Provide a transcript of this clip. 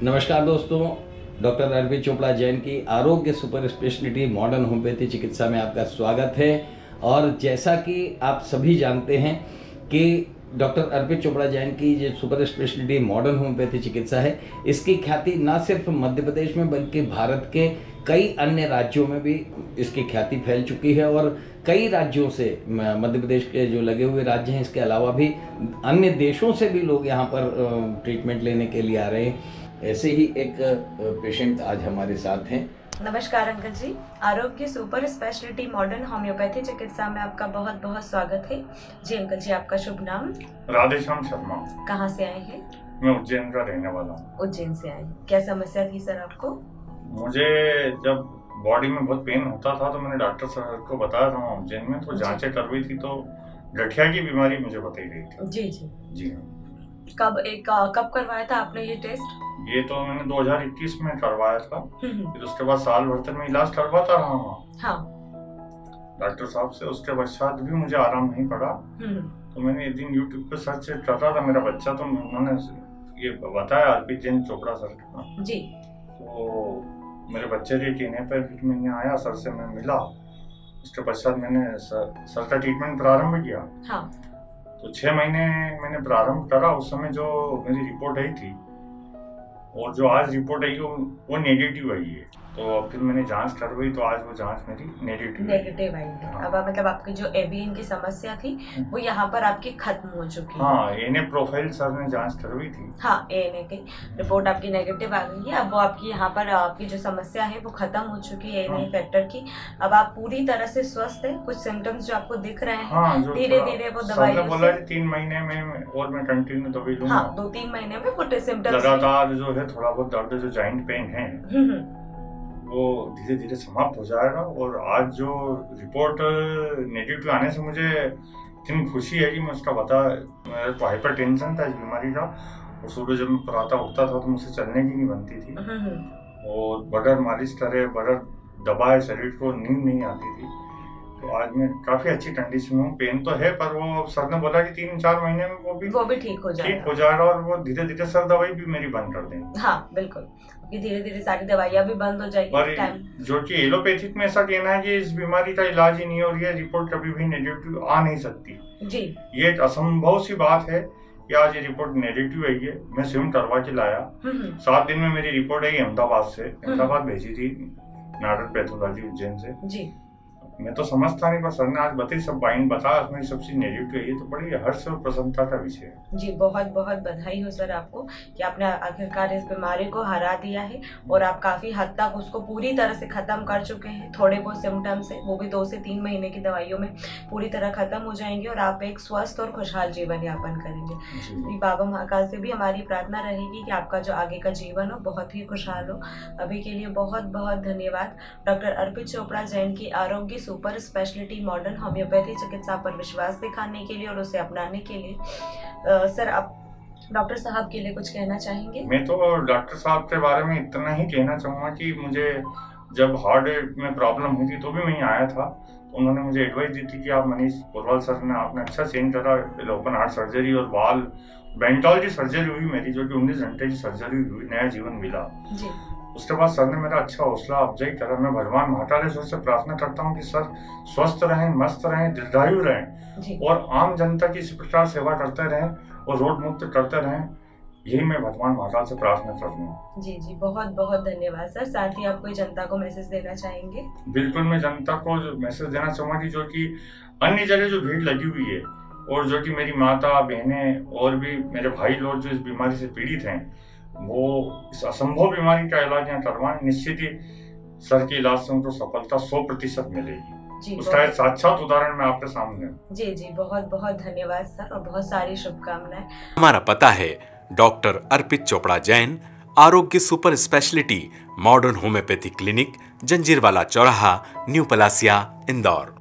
नमस्कार दोस्तों, डॉक्टर अर्पित चोपड़ा जैन की आरोग्य सुपर स्पेशलिटी मॉडर्न होम्योपैथी चिकित्सा में आपका स्वागत है। और जैसा कि आप सभी जानते हैं कि डॉक्टर अर्पित चोपड़ा जैन की जो सुपर स्पेशलिटी मॉडर्न होम्योपैथी चिकित्सा है, इसकी ख्याति न सिर्फ मध्य प्रदेश में बल्कि भारत के कई अन्य राज्यों में भी इसकी ख्याति फैल चुकी है। और कई राज्यों से, मध्य प्रदेश के जो लगे हुए राज्य हैं, इसके अलावा भी अन्य देशों से भी लोग यहाँ पर ट्रीटमेंट लेने के लिए आ रहे हैं। ऐसे ही एक पेशेंट आज हमारे साथ हैं। नमस्कार अंकल जी, आरोग्य सुपर स्पेशलिटी मॉडर्न होम्योपैथी चिकित्सा में आपका बहुत बहुत स्वागत है जी। अंकल जी, आपका शुभ नाम? राधेश्याम शर्मा। कहाँ से आए हैं? मैं उज्जैन का रहने वाला हूँ। उज्जैन से आए, क्या समस्या थी सर आपको? मुझे जब बॉडी में बहुत पेन होता था तो मैंने डॉक्टर सर को बताया था उज्जैन में, तो जांचें करवाई थी तो गठिया की बीमारी मुझे बताई गई थी। जी जी जी हाँ। कब करवाया था आपने ये टेस्ट? ये तो मैंने 2021 में करवाया था। फिर उसके बाद साल भर तक मैं इलाज करवाता रहा हूँ हाँ। डॉक्टर साहब से। उसके पश्चात भी मुझे आराम नहीं पड़ा। तो मैंने एक दिन यूट्यूब पे सर्च कर रहा था मेरा बच्चा, तो उन्होंने ये बताया अर्पित जैन चोपड़ा सर का जी। तो मेरे बच्चे के कहने पर फिर मैंने आया, सर से मैं मिला। उसके पश्चात मैंने सर का ट्रीटमेंट प्रारंभ किया। हाँ। तो 6 महीने मैंने प्रारंभ करा। उस समय जो मेरी रिपोर्ट आई थी और जो आज रिपोर्ट आई वो नेगेटिव आई है। तो फिर मैंने जांच करवाई तो आज वो जांच मेरी नेगेटिव आई है। हाँ। अब मतलब आपकी जो एवीएन की समस्या थी वो यहाँ पर आपकी खत्म हो चुकी है। हाँ, एएनए प्रोफाइल सर ने जांच करवाई थी। हाँ, एएनए की रिपोर्ट आपकी नेगेटिव आ गई है। अब वो आपकी यहाँ पर आपकी जो समस्या है वो खत्म हो चुकी है एएनए फैक्टर की। अब आप पूरी तरह से स्वस्थ है। कुछ सिम्टम्स जो आपको दिख रहे हैं धीरे धीरे वो दवाइयों बोला 3 महीने में और मैं कंटिन्यू दवाई लूंगा। हाँ, 2-3 महीने में वो सिम्टम्स लगातार जो है थोड़ा बहुत दर्द, जो जॉइंट पेन है वो धीरे धीरे समाप्त हो जाएगा। और आज जो रिपोर्ट नेगेटिव आने से मुझे इतनी खुशी है कि मैं उसका मेरे को हाइपर टेंशन था इस बीमारी का। और सुबह जब मैं प्रातः उठता था तो मुझसे चलने की नहीं बनती थी। और बगैर मालिश करे, बगैर दबाए शरीर को नींद नहीं आती थी। तो आज मैं काफी अच्छी कंडीशन में हूँ। पेन तो है पर वो सर ने बोला कि 3-4 महीने में वो भी ठीक हो जाएगा। और वो धीरे धीरे सर दवाई भी मेरी बंद कर देंगे। हाँ बिल्कुल, धीरे धीरे सारी दवाइयाँ भी बंद हो जाएगी। पर जो कि एलोपैथिक में ऐसा कहना है कि इस बीमारी का इलाज ही नहीं हो रही है, रिपोर्ट कभी भी नेगेटिव आ नहीं सकती जी। ये एक असंभव सी बात है कि आज ये रिपोर्ट नेगेटिव आई है। मैं स्वयं करवा के लाया। 7 दिन में मेरी रिपोर्ट आई अहमदाबाद से। अहमदाबाद भेजी थी नाडर पैथोलॉजी उज्जैन से जी। मैं तो समझता नहीं, पर सर ने आज बताई सब बाइंड बताया, उसमें सब चीज नेगेटिव है। ये तो बड़ी हर्ष और प्रसन्नता का विषय है जी। बहुत बहुत बधाई हो सर आपको कि आपने आखिरकार इस बीमारी को हरा दिया है और आप काफी हद तक उसको पूरी तरह से खत्म कर चुके हैं। थोड़े बहुत सिम्टम्स है वो भी 2 से 3 महीने की दवाइयों में पूरी तरह खत्म हो जाएंगे और आप एक स्वस्थ और खुशहाल जीवन यापन करेंगे। बाबा महाकाल से भी हमारी प्रार्थना रहेगी कि आपका जो आगे का जीवन हो बहुत ही खुशहाल हो। अभी के लिए बहुत बहुत धन्यवाद। डॉक्टर अर्पित चोपड़ा जैन की आरोग्य सुपर स्पेशलिटी मॉडर्न होम्योपैथी चिकित्सा पर विश्वास दिखाने के लिए और उसे अपनाने के लिए। सर, आप डॉक्टर साहब के लिए कुछ कहना चाहेंगे? मैं तो डॉक्टर साहब के बारे में इतना ही कहना चाहूँगा कि मुझे जब हार्ट में प्रॉब्लम हुई थी तो भी मैं आया था। तो उन्होंने मुझे एडवाइस दी थी कि आप मनीष पुरवाल सर ने आपने अच्छा चेंज करा। ओपन हार्ट सर्जरी और बाल बेंटॉल की सर्जरी हुई मेरी, जो कि 19 घंटे की सर्जरी हुई, नया जीवन मिला जी। उसके बाद सर ने मेरा अच्छा हौसला अफजाई करा। मैं भगवान महाकालेश्वर से प्रार्थना करता हूँ कि सर स्वस्थ रहें, मस्त रहें, दीर्घायु रहें और आम जनता की इसी प्रकार सेवा करते रहें और रोग मुक्त करते रहें। यही मैं भगवान महाकाल से प्रार्थना कर रहा हूँ जी। बहुत बहुत धन्यवाद सर। साथ ही आप कोई जनता को मैसेज देना चाहेंगे? बिल्कुल, मैं जनता को मैसेज देना चाहूँगा कि जो कि अन्य जगह जो भीड़ लगी हुई है और जो कि मेरी माता बहनें और भी मेरे भाई लोग जो इस बीमारी से पीड़ित हैं, वो इस असंभव बीमारी का इलाज यहाँ करवाएं। निश्चित ही सर के इलाज से उनको सफलता 100% मिलेगी। उसका एक साक्षात उदाहरण मैं आपके सामने जी जी। बहुत बहुत धन्यवाद सर और बहुत सारी शुभकामनाएं। हमारा पता है डॉक्टर अर्पित Chopra Jain, Arogya super speciality modern homeopathy clinic, Janjirwala चौराहा, न्यू पलासिया, इंदौर।